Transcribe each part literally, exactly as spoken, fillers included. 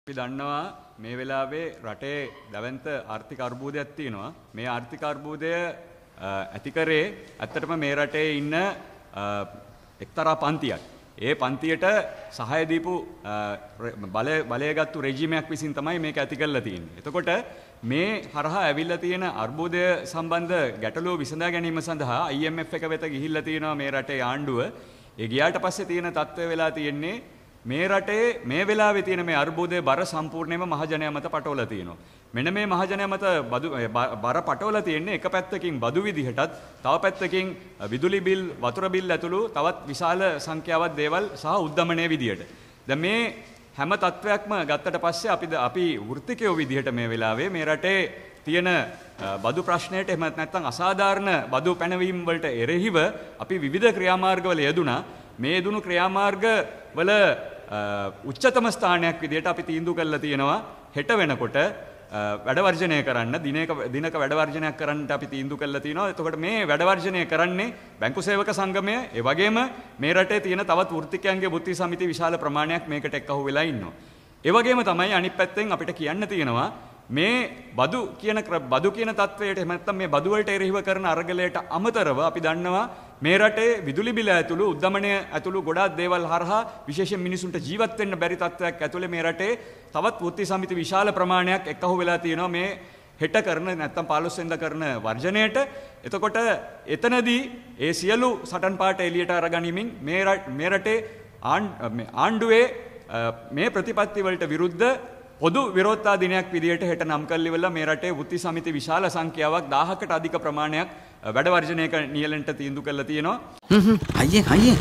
අපි දන්නවා මේ වෙලාවේ රටේ දැවැන්ත ආර්ථික අර්බුදයක් තියෙනවා. මේ ආර්ථික අර්බුදය ඇති කරේ ඇත්තටම මේ රටේ ඉන්න එක්තරා පන්තියක්. ඒ පන්තියට සහාය දීපු බලය බලයගත්තු රෙජිමයක් විසින් තමයි මේක ඇති කරලා තියෙන්නේ. එතකොට මේ හරහා ඇවිල්ලා තියෙන අර්බුදය සම්බන්ධ ගැටලුව විසඳා ගැනීම සඳහා I M F එක වෙත ගිහිල්ලා තියෙනවා මේ රටේ ආණ්ඩුව. ඒ ගියාට පස්සේ තියෙන තත්ත්වය වෙලා තියෙන්නේ මේ රටේ මේ වෙලාවේ තියෙන මේ අර්බුදයේ බර සම්පූර්ණයෙන්ම මහජනයා මත පටවලා තියෙනවා. මෙන්න මේ මහජනයා මත බදු බර පටවලා තියෙන්නේ එක පැත්තකින් බදු විදිහටත් තව පැත්තකින් විදුලි බිල් වතුර බිල් ඇතුළු තවත් විශාල සංඛ්‍යාවක් දේවල් සහ උද්දමනයේ විදිහට. දැන් මේ හැම තත්වයක්ම ගත්තට පස්සේ අපි අපි වෘත්තිකයෝ විදිහට මේ වෙලාවේ මේ රටේ තියෙන බදු ප්‍රශ්නයට එහෙම නැත්නම් අසාධාරණ බදු පැනවීම් වලට එරෙහිව අපි විවිධ ක්‍රියාමාර්ගවල යෙදුණා. මේ යෙදුණු ක්‍රියාමාර්ග වල උච්චතම ස්ථානයක් විදිහට අපි තීන්දුව කරලා තියෙනවා හෙට වෙනකොට වැඩ වර්ජනය කරන්න දිනක දිනක වැඩ වර්ජනයක් කරන්නට අපි තීන්දුව කරලා තියෙනවා. එතකොට මේ වැඩ වර්ජනය කරන්නේ බැංකු සේවක සංගමය, ඒ වගේම මේ රටේ තියෙන තවත් වෘත්තිකයන්ගේ බුද්ධි සමිති විශාල ප්‍රමාණයක් මේකට එක්කහුව වෙලා ඉන්නවා. ඒ වගේම තමයි අනිත් පැත්තෙන් අපිට කියන්න තියෙනවා මේ බදු කියන බදු කියන තත්වයට එහෙම නැත්නම් මේ බදු වලට එරෙහිව කරන අරගලයට අමතරව අපි දන්නවා මේ රටේ විදුලි බිල ඇතුළු උද්දමනය ඇතුළු ගොඩාක් දේවල් හරහා විශේෂයෙන් මිනිසුන්ට ජීවත් වෙන්න බැරි තත්ත්වයක් ඇතුළේ මේ රටේ තවත් වෘත්ති සමිති විශාල ප්‍රමාණයක් එක්කහුව වෙලා තියෙනවා මේ හෙට කරන නැත්නම් පහළොස් වෙනිදා කරන වර්ජනයට. එතකොට එතනදී ඒ සියලු සටන් පාට එළියට අරගනිමින් මේ මේ රටේ ආණ්ඩුවේ මේ ප්‍රතිපත්ති වලට විරුද්ධ පොදු විරෝධතා දිනයක් විදියට හෙට නම් කරලිවලා මේ රටේ වෘත්ති සමිති විශාල සංඛ්‍යාවක් දහයකට අධික ප්‍රමාණයක් වැඩ වර්ජනයක නියැලෙන්න තීන්දුව කරලා තියෙනවා. හ්ම් හ්ම් අයියෙන් අයියෙන්.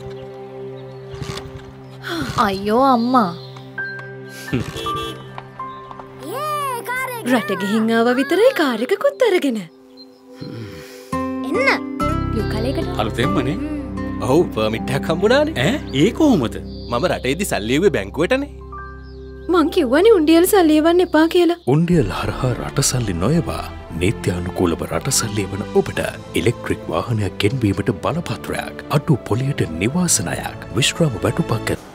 අයියෝ අම්මා. රට ගිහින් ආව විතරයි කාර් එකකුත් අරගෙන. එන්න. බ්ලූ කලයකට. අලුතෙන්මනේ. ඔව් පර්මිට් එකක් හම්බුණානේ. ඈ ඒ කොහොමද? මම රටේදී සල්ලි එව්වේ බැංකුවටනේ. මං කිව්වනේ උණ්ඩියල් සල්ලි එවන්න එපා කියලා. උණ්ඩියල් හරහා රට සල්ලි නොයවා නීත්‍යානුකූලව රට සල්ලි එවන ඔබට ඉලෙක්ට්‍රික් වාහනයක් ගෙන්වීමට බලපත්‍රයක්, අඩු පොලියට නිවාසනයක්, විශ්‍රාම වැටුපක්